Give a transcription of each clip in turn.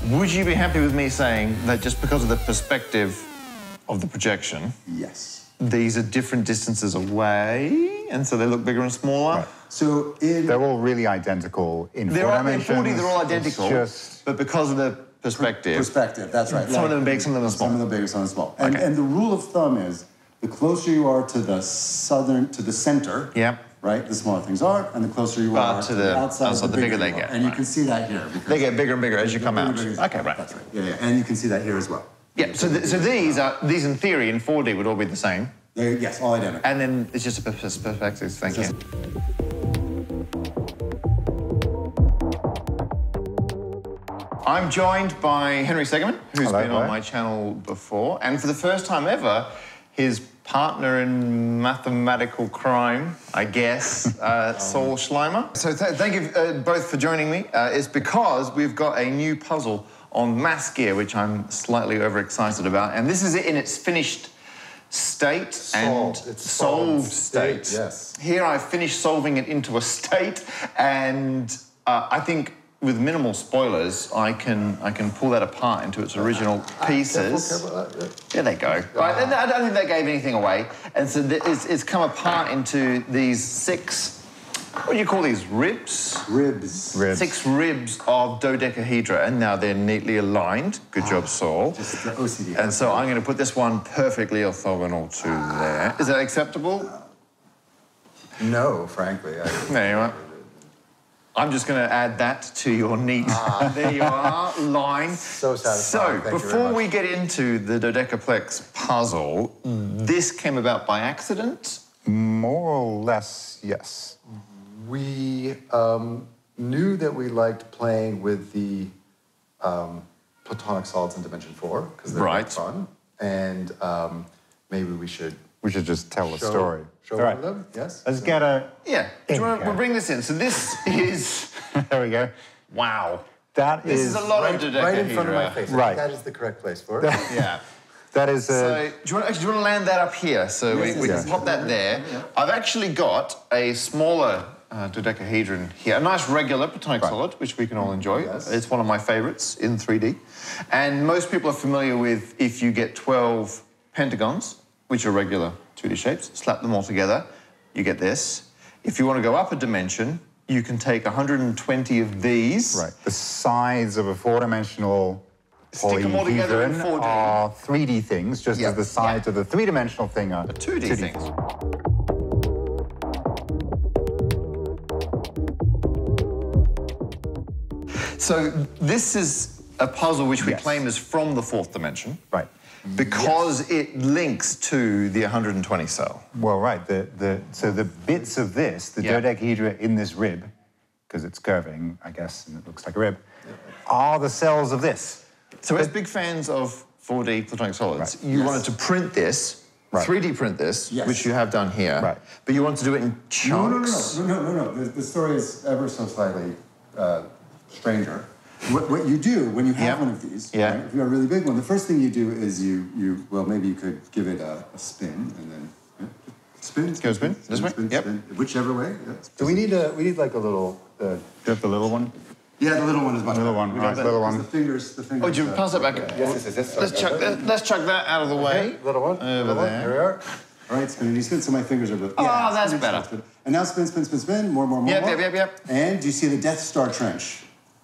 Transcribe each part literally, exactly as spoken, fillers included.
Would you be happy with me saying that just because of the perspective of the projection, yes, these are different distances away, and so they look bigger and smaller? Right. So in... They're all really identical in they're four all, dimensions. in four D, they're all identical, just... but because of the perspective... Perspective, that's right. Some like, of them big, some of them small. Some of them big, some of them small. And, Okay. and the rule of thumb is, the closer you are to the southern, to the center, Yep. right, the smaller things are, and the closer you But are to to the the outside, outside, the, the bigger bigger they you get, are. And you right. can see that here. because They get bigger and bigger as you the come bigger, out. bigger is- Okay, right. That's right. Yeah, yeah. And you can see that here as well. Yeah, so, th so these are, these in theory in four D would all be the same. They're, yes, all identical. And then it's just a pers- perspective, thank you. I'm joined by Henry Segerman, who's Hello, been on hello. my channel before, and for the first time ever, his partner in mathematical crime, I guess, uh, Saul Schleimer. So th thank you uh, both for joining me. Uh, it's because we've got a new puzzle on mass gear, which I'm slightly overexcited about, and this is it in its finished state and Solved. It's solved solved state. state, yes. Here I've finished solving it into a state, and uh, I think with minimal spoilers, I can I can pull that apart into its original pieces. Careful, careful. Uh, There they go. Right, and I don't think that gave anything away, and so th- it's, it's come apart into these six. What do you call these? Ribs. Ribs. Ribs. Six ribs of dodecahedron. Now they're neatly aligned. Good job, Saul. Just the O C D. And so I'm going to put this one perfectly orthogonal to there. Is that acceptable? No, frankly. I, There you are. I'm just going to add that to your neat, ah. there you are, line. So satisfying. So, Thank you very before much. we get into the Dodecaplex puzzle, this came about by accident? More or less, yes. we um, knew that we liked playing with the um, platonic solids in dimension four, because they're Right. fun. And um, maybe we should We should just tell the show, story. show All one right. of them. Yes? Let's So- get a... Yeah. Do you want to Okay. we'll bring this in? So this is... There we go. wow. That This is... is a lot right, of dodecahedra. right in front of my face. I think Right. that is the correct place for it. Yeah. That is So, a... do you, want, actually, do you want to land that up here? So we, Yes, we yes, can yes. pop that there. I've actually got a smaller uh, dodecahedron here, a nice regular platonic Right. solid, which we can all enjoy. Yes. It's one of my favorites in three D. And most people are familiar with if you get twelve pentagons, which are regular two D shapes, slap them all together, you get this. If you want to go up a dimension, you can take one hundred twenty of these. Right. The sides of a four-dimensional Stick them all together in polyhedron four D. are three D things, just Yeah. as the sides Yeah. of the three-dimensional thing are two D things. So this is a puzzle which we Yes. claim is from the fourth dimension. Right. Because it links to the one hundred twenty cell. Well, right. The, the, so the bits of this, the Yeah. dodecahedra in this rib, because it's curving, I guess, and it looks like a rib, are the cells of this. So as big fans of four D platonic solids, Right. you Yes. wanted to print this, Right. three D print this, Yes. which you have done here. Right. But you wanted to do it in No, no, no, chunks. no, no, no, no. The, the story is ever so slightly uh, stranger. What, what you do when you have Yeah. one of these, Yeah. right, if you have a really big one, the first thing you do is you, you well, maybe you could give it a, a spin and then yeah, spin, Go spin, this way, spin, yep. spin, whichever way. Yeah, Do we need a we need like a little uh, Just the little one? yeah, the little one is much Little better. one, We right, got that, little because one. The fingers, the fingers. Oh, do you uh, pass that back? yeah. yes, yes, yes, Let's chuck that, let's chuck that out of the way. little one Over little one. there. Here we are. All right, spin, you spin, so my fingers are both. Oh, yeah, that's spin, better. spin, spin. And now spin, spin, spin, spin, more, more, more, Yep, more. yep, yep, yep. And do you see the Death Star trench?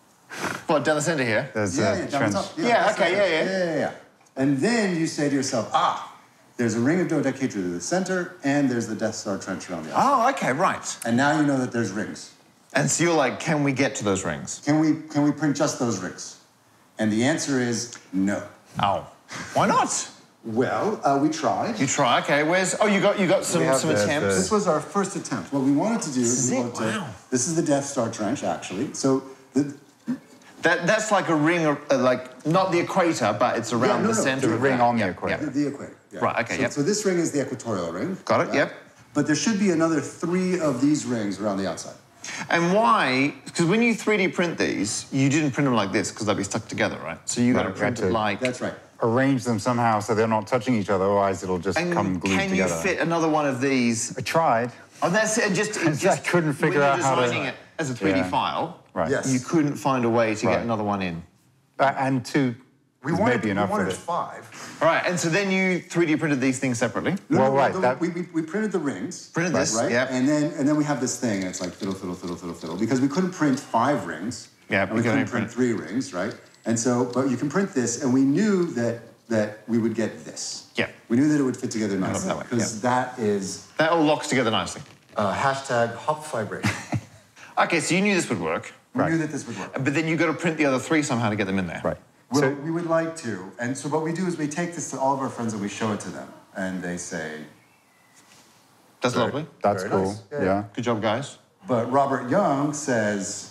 What, down the center here? There's Yeah, a yeah, down trench. the top. Yeah, that's okay, right. yeah, yeah. yeah, yeah, yeah. And then you say to yourself, ah, there's a ring of dodecahedra to the center, and there's the Death Star trench around the outside. Oh, okay, right. And now you know that there's rings. And so you're like, can we get to those rings? Can we can we print just those rings? And the answer is no. Oh, why not? Well, uh, we tried. You try, okay, where's, oh, you got you got some, We have some the- attempts? This was our first attempt. What we wanted to do This is is we it? wanted to, Wow. this is the Death Star trench, actually. So the, That, that's like a ring, uh, like, not the equator, but it's around no, the no, center the of ring that. on the Yeah, equator. the, the equator. Yeah. Right, okay, so, yep. So this ring is the equatorial ring. Got it, right? yep. But there should be another three of these rings around the outside. And why? Because when you three D print these, you didn't print them like this because they'd be stuck together, right? So you got to Right, print had it to- like. That's right. Arrange them somehow so they're not touching each other, otherwise it'll just And come glued can together. you fit another one of these? I tried. Oh, that's it. Just, it I just couldn't figure when out you're how to- designing it as a three D Yeah. file. Right. Yes. You couldn't find a way to Right. get another one in. Uh, and two We is wanted, maybe we enough wanted with it. five. All right, and so then you three D printed these things separately? No, Well, no, right, no, that- we, we, we printed the rings. Printed right, this, right? yep. And then and then we have this thing, and it's like fiddle, fiddle, fiddle, fiddle, fiddle, because we couldn't print five rings. Yeah, and we we can couldn't only print print- three rings, right? And so, but you can print this, and we knew that that we would get this. Yeah. We knew that it would fit together love nicely that way, because that is That all locks together nicely. Uh, hashtag hop vibration. Okay, so you knew this would work, we Right. knew that this would work. but then you got to print the other three somehow to get them in there. Right. Well, So, we would like to, and so what we do is we take this to all of our friends and we show it to them, and they say, That's lovely. that's Very cool. nice. Yeah. Yeah. Good job, guys. but Robert Young says,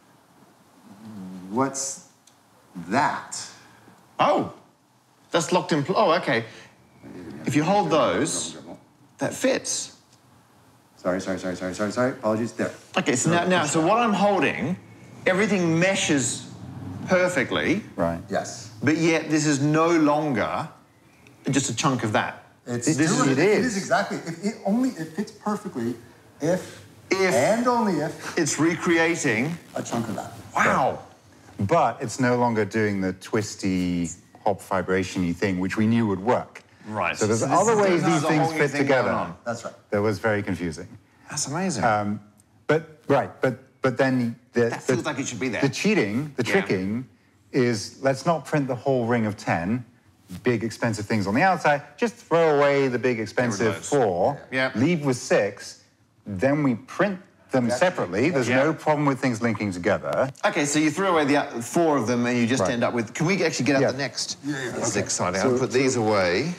"What's that?" Oh, that's locked in. Pl oh, okay. If you hold those, that fits. Sorry, sorry, sorry, sorry, sorry, sorry. Apologies. There. Okay, so now, now, so what I'm holding, everything meshes perfectly, Right. Yes. but yet this is no longer just a chunk of that. It's It- still- it It is. is exactly. If it only it fits perfectly if, If- and only if It's recreating. a chunk of that. Wow. But it's no longer doing the twisty, hop vibration-y thing, which we knew would work. Right. So there's So this other is- ways this is these a things whole new fit thing going together. on. That's right. That was very confusing. That's amazing. Um, but, right, but, but then the, That the, feels like it should be there. the cheating, the Yeah. tricking, is let's not print the whole ring of ten, big expensive things on the outside, just throw away the big expensive those. four, Yeah. leave with six, then we print them separately. There's Yeah. no problem with things linking together. Okay, so you threw away the uh, four of them and you just Right. end up with... Can we actually get out Yeah. the next? Yeah, yeah, This is okay. exciting. So- I'll put these away.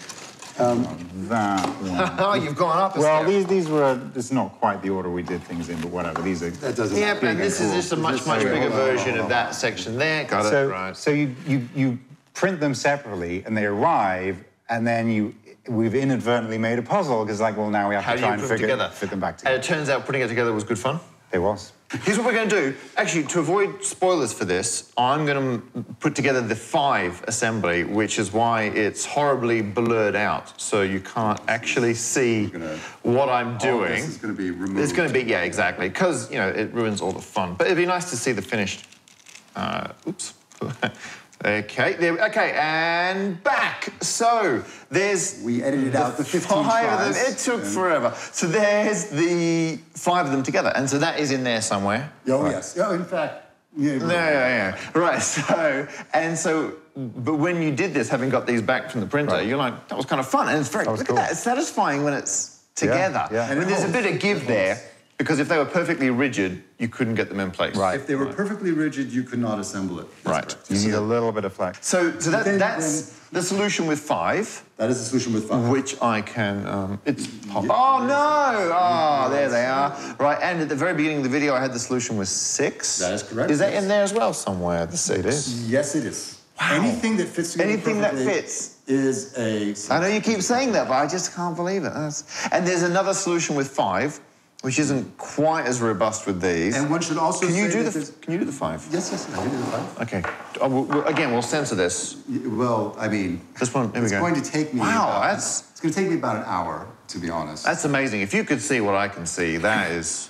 That one. Oh, you've gone up a Well, step. these these were, it's not quite the order we did things in, but whatever. These are... That doesn't. Yeah, matter. but this is just a much, Just much say- bigger hold on, hold version on, of hold that on. section there. Got So, it, right. so you, you, you print them separately and they arrive, and then you we've inadvertently made a puzzle because, like, well, now we have How to do try you and put them figure together? fit them back And together. it turns out putting it together was good fun. It was. Here's what we're going to do. Actually, to avoid spoilers for this, I'm going to put together the five assembly, which is why it's horribly blurred out, so you can't actually see gonna- what I'm All of doing. this is going to be removed. It's going to be, yeah, exactly, because, you know, it ruins all the fun. But it'd be nice to see the finished... Uh, oops. Okay, there, okay, and back. So, there's... We edited out the fifteen five of tries, them. It took and- forever. So there's the five of them together, and so that is in there somewhere. Oh, yes. Oh, in fact, yeah. Yeah, yeah, yeah. Right, so, and so, but when you did this, having got these back from the printer, Right. you're like, that was kind of fun. And it's very, was look cool. at that, it's satisfying when it's together. yeah. I mean, there's a bit of give there, because if they were perfectly rigid, you couldn't get them in place. Right. If they were perfectly rigid, you could not assemble it. That's Right. correct. You need a little bit of flex. So, so that, Then- that's the solution with five, That is the solution with five. which I can, um, it's pop. Oh, no! Oh, there they are. Right, and at the very beginning of the video, I had the solution with six. That is correct, Is that yes. in there as well somewhere, the six? It is. Yes, it is. Wow. Anything that fits together Anything that perfectly fits. is a. I know you keep saying that, but I just can't believe it. That's... And there's another solution with five, which isn't quite as robust with these. And one should also Can you say do that the? there's- Can you do the five? Yes, yes, I can do the five. Okay. Oh, we'll, we'll- again, we'll censor this. Y- Well, I mean, This one. Here we it's go. going to take me. Wow, about, that's It's going to take me about an hour, to be honest. that's amazing. If you could see what I can see, that is.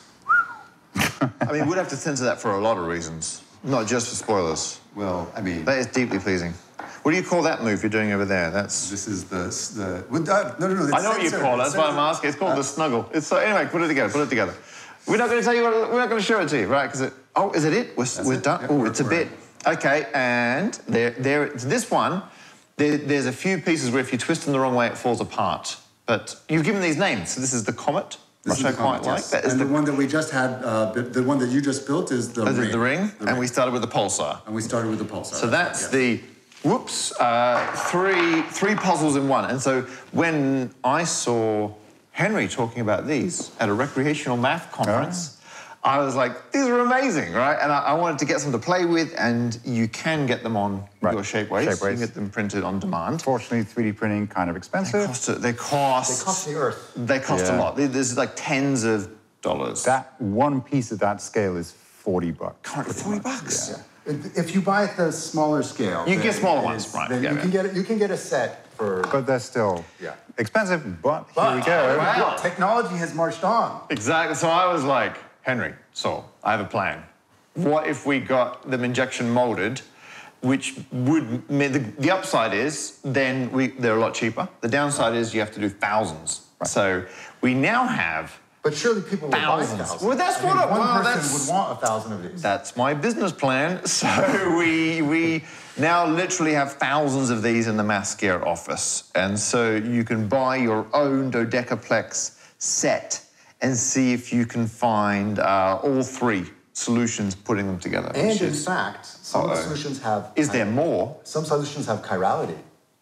I mean, we'd have to censor that for a lot of reasons, not just for spoilers. Well, I mean, That is deeply pleasing. What do you call that move you're doing over there? That's. this is the the. Well, uh, no, no, no. I know what you call it. That's why I'm asking. It's called the snuggle. It's so. Anyway, put it together. Put it together. We're not going to tell you what. We're not going to show it to you, right? Because it. Oh, is it it? We're, we're it. done. Yeah, oh, we're- it's a we're bit. Okay, and there, there. This one. There, there's a few pieces where if you twist them the wrong way, it falls apart. But you've given these names. So this is the comet, This which is I the quite comet, like. yes. That is and the, the, one that we just had, uh, bu- the one that you just built is the that is ring. the ring, The and we started with the pulsar. And we started with the pulsar. So that's right, the, whoops, uh, three, three puzzles in one. And so when I saw Henry talking about these at a recreational math conference, I was like, these are amazing, right? And I, I wanted to get some to play with, and you can get them on Right. your Shapeways. You Shapeways. can get them printed on demand. Fortunately, three D printing kind of They expensive. cost, they cost, They cost the earth. They cost a Yeah. lot. This is like tens of dollars. That one piece of that scale is forty bucks. forty bucks. Yeah. If if you buy at the smaller scale, You can get then smaller it ones, is- right, Then yeah, you yeah. can get you can get a set for. But they're still Yeah. expensive, but, But- here we go. Wow. Well, technology has marched on. Exactly. So I was like, Henry, Saul, I have a plan. What if we got them injection molded which would mean the, the upside is then we, they're a lot cheaper. The downside is you have to do thousands. Right. So we now have But surely people would thousands. buy thousands. Well, that's I what mean, I, one well, person that's, would want a thousand of these. That's my business plan. So we we now literally have thousands of these in the Mascara office, and so you can buy your own Dodecaplex set and see if you can find uh, all three solutions, putting them together. And in is, fact, some uh-oh. solutions have... Is there more? Some solutions have chirality.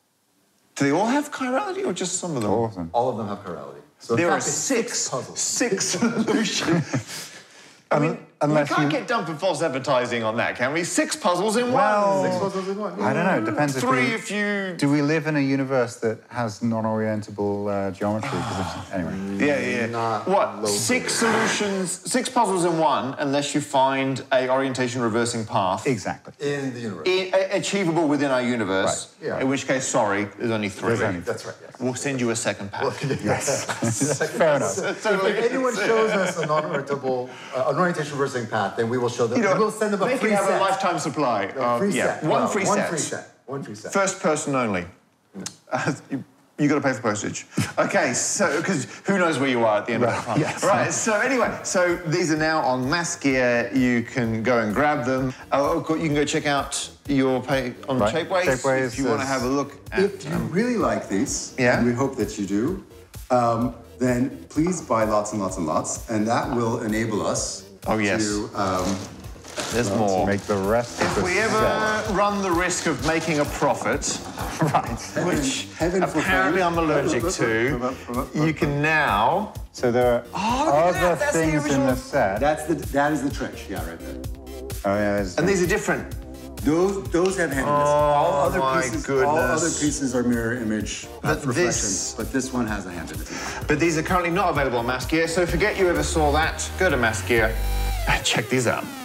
Do they all have chirality or just some of them? All of them. All of them have chirality. So in There fact, are it's six, puzzles. six solutions. I mean, unless we can't you- get done for false advertising on that, can we? Six puzzles in Well, one. Six puzzles in one. I don't know. It depends if Three we, if you... do we live in a universe that has non-orientable uh, geometry? 'Cause it's- anyway. Yeah, yeah. Not What? local. Six solutions, six puzzles in one, unless you find a orientation reversing path. Exactly. In the universe. I- a- achievable within our universe. Right, yeah. In which case, sorry, there's only three. There's only That's right, yes. We'll send you a second pack. Yes. Second- Fair enough. Totally. If anyone shows us a non-orientable, uh, an orientation reversing path, then we will show them. You know, we'll send them a they free can have set. a lifetime supply. A of- free yeah, set. one Well, free one set. free set. One free set. First person only. Uh, you, you got to pay for postage. Okay, so because who knows where you are at the end Right, of that month. yes. Right. So anyway, so these are now on Mass Gear. You can go and grab them. Oh, of course, you can go check out your pay on Right. Shapeways, Shapeways if you want to is- have a look at. If you really like these, Yeah? and we hope that you do, um, then please buy lots and lots and lots, and that will enable us Oh, yes. to um, There's To more. make the rest of If the we ever set. run the risk of making a profit, Right. which heaven apparently forbid. I'm allergic to, you can now. So there are Oh, look at other that, that's the things in original- the set. that's the that is the trick, yeah, right there. Oh, yeah. there's- And these are different. Those those have handedness. Oh, all other my pieces, all goodness. other pieces are mirror image But uh, reflection, this- but this one has a handedness. But these are currently not available on Mass Gear, so forget you ever saw that. Go to Mass Gear and check these out.